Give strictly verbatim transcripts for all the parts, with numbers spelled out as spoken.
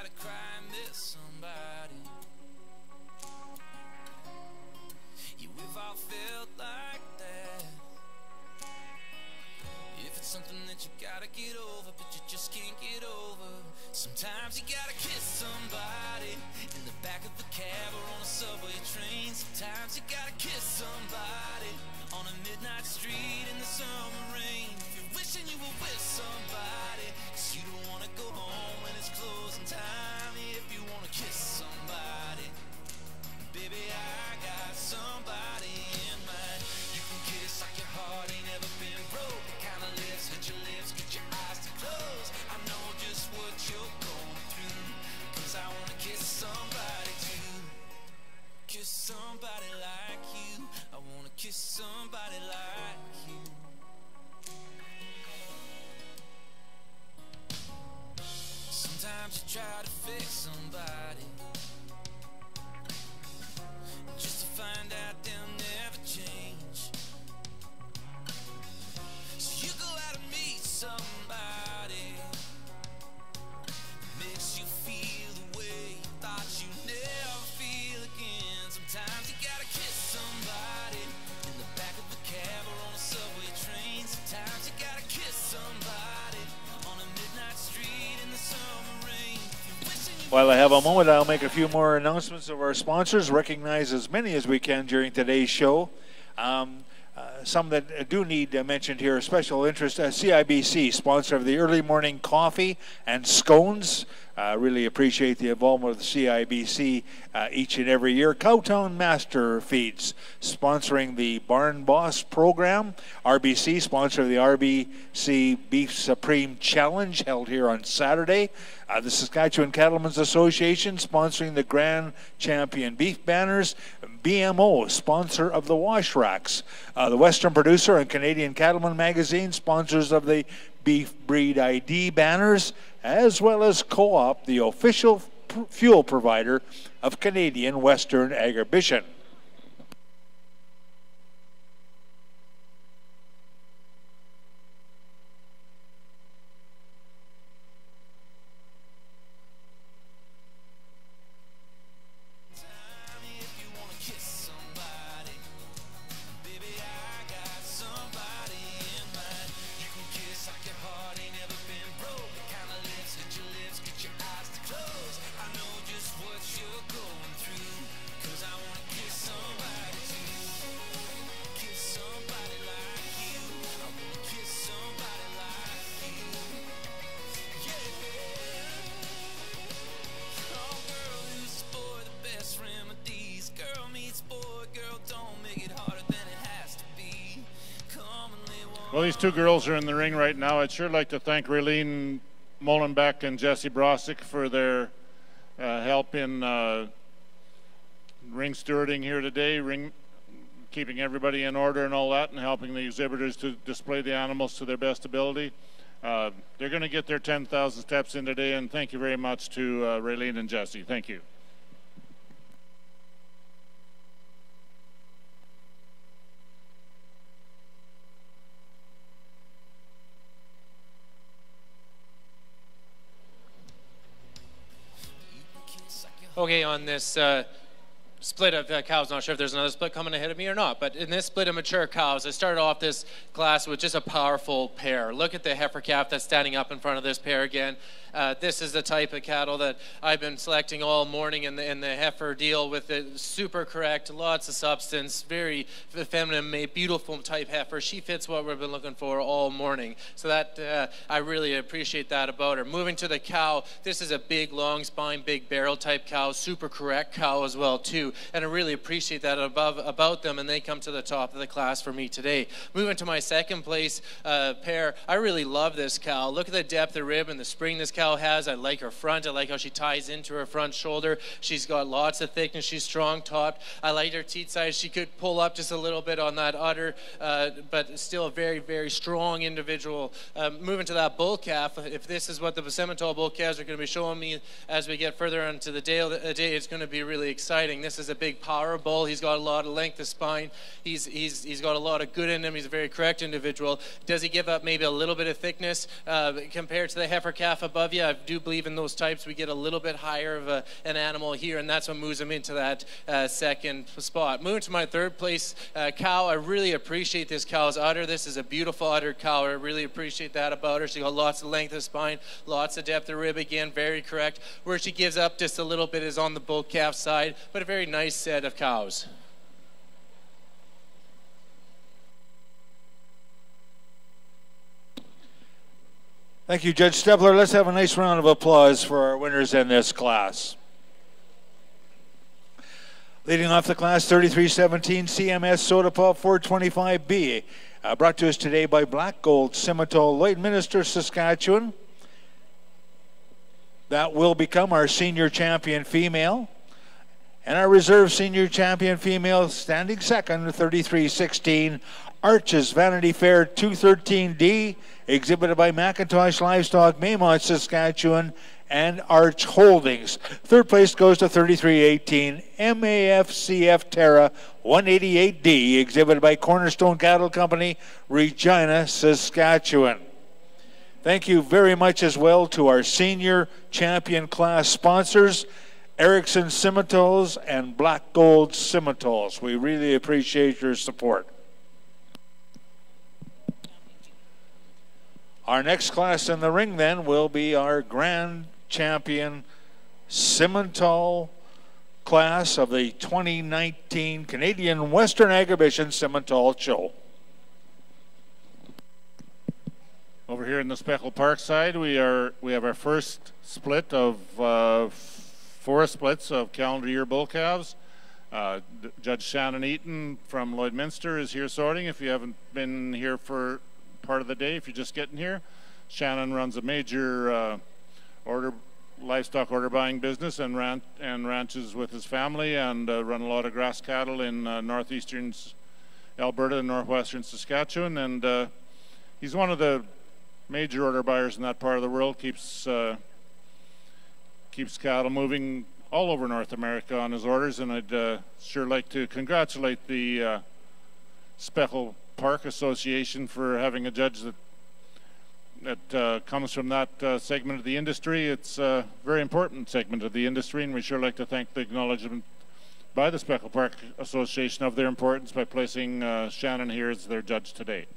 gotta cry and miss somebody. Yeah, we've all felt like that. If it's something that you gotta get over, but you just can't get over. Sometimes you gotta kiss somebody in the back of a cab or on a subway train. Sometimes you gotta kiss somebody on a midnight street in the summer rain. If you're wishing you were with somebody, 'cause you don't wanna go home when it's closing time. If you wanna kiss somebody, baby, I got somebody in mind. You can kiss like your heart ain't ever been broke. The kind of lips that your lips get your eyes to close. I know just what you're going through, 'cause I wanna kiss somebody too. Kiss somebody like you. I wanna kiss somebody like you. Sometimes you try to fix somebody just to find out they'll never change. So you go out and meet somebody that makes you feel the way you thought you never feel again. Sometimes you gotta kiss somebody in the back of a cab or on a subway train. Sometimes you gotta kiss somebody on a midnight street in the summer rain. While I have a moment, I'll make a few more announcements of our sponsors. Recognize as many as we can during today's show. Um, uh, some that do need uh, mentioned here, special interest, uh, C I B C, sponsor of the early morning coffee and scones. Uh, really appreciate the involvement of the C I B C uh, each and every year. Cowtown Master Feeds, sponsoring the Barn Boss program. R B C, sponsor of the R B C Beef Supreme Challenge, held here on Saturday. Uh, the Saskatchewan Cattlemen's Association, sponsoring the Grand Champion Beef Banners. B M O, sponsor of the Wash Racks. Uh, the Western Producer and Canadian Cattleman Magazine, sponsors of the Beef Breed I D banners, as well as Co-op, the official fuel provider of Canadian Western Agribition. Well, these two girls are in the ring right now. I'd sure like to thank Raylene Molenbeek and Jesse Brosick for their uh, help in uh, ring stewarding here today, ring keeping everybody in order and all that, and helping the exhibitors to display the animals to their best ability. Uh, they're going to get their ten thousand steps in today, and thank you very much to uh, Raylene and Jesse. Thank you. Okay, on this uh, split of uh, cows, not sure if there's another split coming ahead of me or not, but in this split of mature cows, I started off this class with just a powerful pair. Look at the heifer calf that's standing up in front of this pair again. Uh, this is the type of cattle that I've been selecting all morning in the, in the heifer deal with it. Super correct, lots of substance, very feminine, made, beautiful type heifer. She fits what we've been looking for all morning. So that, uh, I really appreciate that about her. Moving to the cow, this is a big, long spine, big barrel type cow, super correct cow as well too. And I really appreciate that above, about them, and they come to the top of the class for me today. Moving to my second place uh, pair, I really love this cow. Look at the depth of rib and the spring this cow has. I like her front. I like how she ties into her front shoulder. She's got lots of thickness. She's strong topped. I like her teat size. She could pull up just a little bit on that udder, uh, but still a very, very strong individual. Uh, moving to that bull calf, if this is what the Simmental bull calves are going to be showing me as we get further into the day, the day it's going to be really exciting. This this is a big power bull. He's got a lot of length of spine. He's, he's, he's got a lot of good in him. He's a very correct individual. Does he give up maybe a little bit of thickness uh, compared to the heifer calf above you? I do believe in those types. We get a little bit higher of a, an animal here, and that's what moves him into that uh, second spot. Moving to my third place uh, cow, I really appreciate this cow's udder. This is a beautiful udder cow. I really appreciate that about her. She got lots of length of spine, lots of depth of rib again, very correct. Where she gives up just a little bit is on the bull calf side, but a very nice set of cows. Thank you, Judge Stepler. Let's have a nice round of applause for our winners in this class. Leading off the class, thirty-three seventeen C M S Soda Pop four twenty-five B, uh, brought to us today by Black Gold Simmental, Lloydminster, Saskatchewan. That will become our senior champion female. And our reserve senior champion female standing second, thirty-three sixteen, Arches Vanity Fair two thirteen D, exhibited by McIntosh Livestock, Maymont, Saskatchewan, and Arch Holdings. Third place goes to thirty-three eighteen, M A F C F Terra one eighty-eight D, exhibited by Cornerstone Cattle Company, Regina, Saskatchewan. Thank you very much as well to our senior champion class sponsors, Erickson Simmentals and Black Gold Simmentals. We really appreciate your support. Our next class in the ring then will be our grand champion Simmental class of the twenty nineteen Canadian Western Agribition Simmental Show. Over here in the Speckle Park side, we are we have our first split of uh, four splits of calendar year bull calves. Uh, Judge Shannon Eaton from Lloydminster is here sorting. If you haven't been here for part of the day, if you're just getting here, Shannon runs a major uh, order livestock order buying business and ran and ranches with his family, and uh, run a lot of grass cattle in uh, northeastern Alberta and northwestern Saskatchewan, and uh, he's one of the major order buyers in that part of the world. Keeps uh, keeps cattle moving all over North America on his orders, and I'd uh, sure like to congratulate the uh, Speckle Park Association for having a judge that that uh, comes from that uh, segment of the industry. It's a very important segment of the industry, and we sure like to thank the acknowledgement by the Speckle Park Association of their importance by placing uh, Shannon here as their judge today.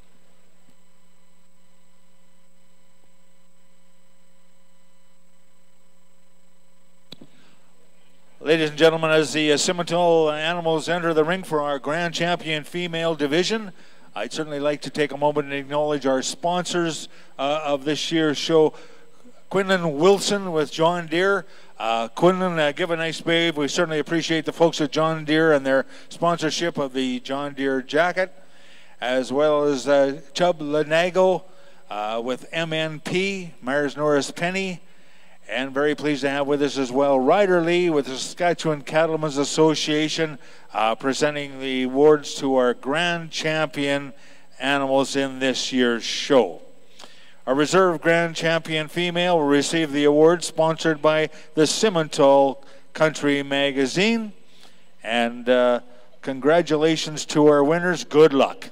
Ladies and gentlemen, as the uh, Simmental animals enter the ring for our grand champion female division, I'd certainly like to take a moment and acknowledge our sponsors uh, of this year's show. Quinlan Wilson with John Deere. Uh, Quinlan, uh, give a nice wave. We certainly appreciate the folks at John Deere and their sponsorship of the John Deere jacket, as well as uh, Chubb Lanago uh, with M N P, Myers Norris Penny. And very pleased to have with us as well Ryder Lee with the Saskatchewan Cattlemen's Association, uh, presenting the awards to our grand champion animals in this year's show. Our reserve grand champion female will receive the award sponsored by the Simmental Country Magazine. And uh, congratulations to our winners. Good luck.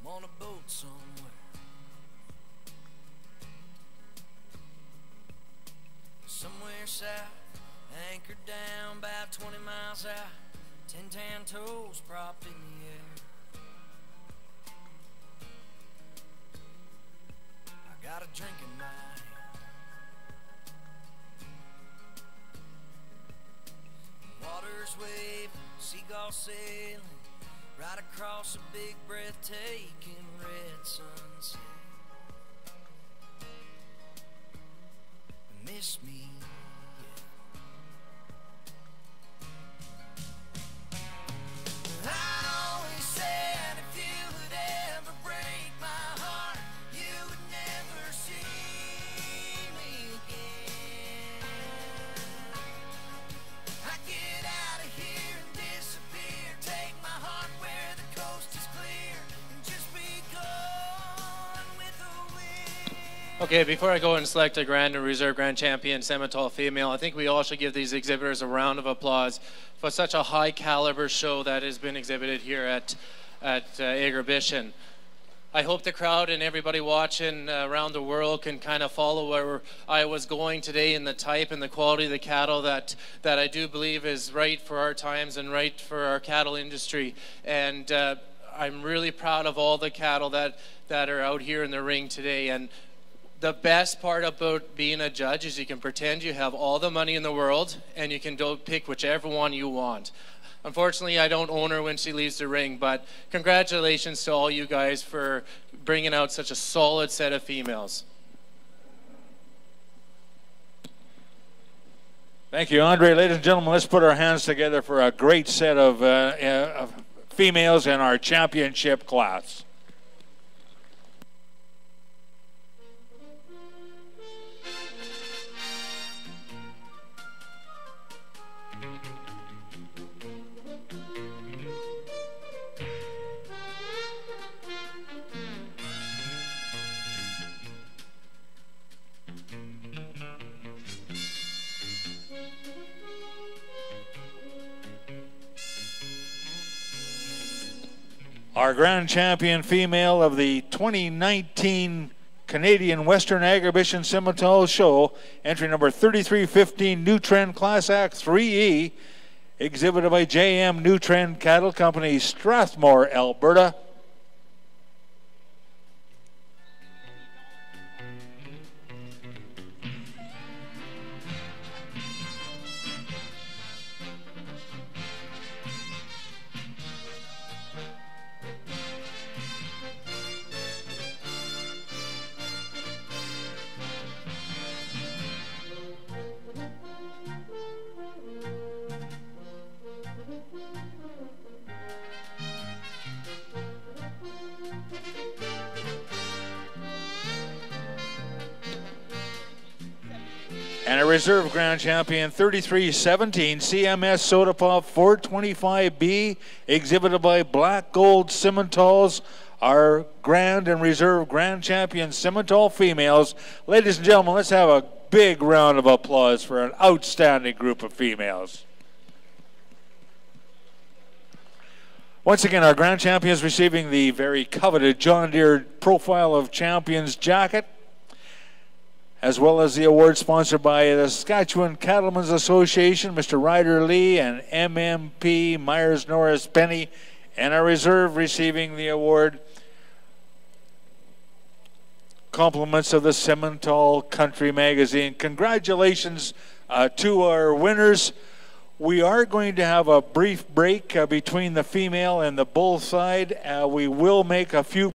on a boat somewhere. Somewhere south, anchored down about twenty miles out, ten tan toes propped in the air. I got a drink in my hand. Water's waving, seagulls sailing, right across a big breathtaking red sunset. Miss me yet? I always said if you would ever break my heart, you would never see me again. I get out of here and disappear, take my heart where the coast is clear, and just be gone with the wind. Okay, before I go and select a Grand and Reserve Grand Champion Simmental female, I think we all should give these exhibitors a round of applause for such a high caliber show that has been exhibited here at, at uh, Agribition. I hope the crowd and everybody watching uh, around the world can kind of follow where I was going today in the type and the quality of the cattle that, that I do believe is right for our times and right for our cattle industry. And uh, I'm really proud of all the cattle that, that are out here in the ring today. And the best part about being a judge is you can pretend you have all the money in the world and you can do, pick whichever one you want. Unfortunately, I don't own her when she leaves the ring, but congratulations to all you guys for bringing out such a solid set of females. Thank you, Andre. Ladies and gentlemen, let's put our hands together for a great set of, uh, uh, of females in our championship class. Our grand champion female of the twenty nineteen Canadian Western Agribition Simmental Show, entry number thirty-three fifteen New Trend Class Act three E, exhibited by J M New Trend Cattle Company, Strathmore, Alberta. And a reserve grand champion, thirty-three seventeen C M S Soda Pop four twenty-five B, exhibited by Black Gold Simmentals, our grand and reserve grand champion Simmental females. Ladies and gentlemen, let's have a big round of applause for an outstanding group of females. Once again, our grand champions receiving the very coveted John Deere Profile of Champions jacket, as well as the award sponsored by the Saskatchewan Cattlemen's Association, Mister Ryder Lee, and M M P Myers Norris Penny, and our reserve receiving the award, compliments of the Simmental Country Magazine. Congratulations uh, to our winners. We are going to have a brief break uh, between the female and the bull side. Uh, we will make a few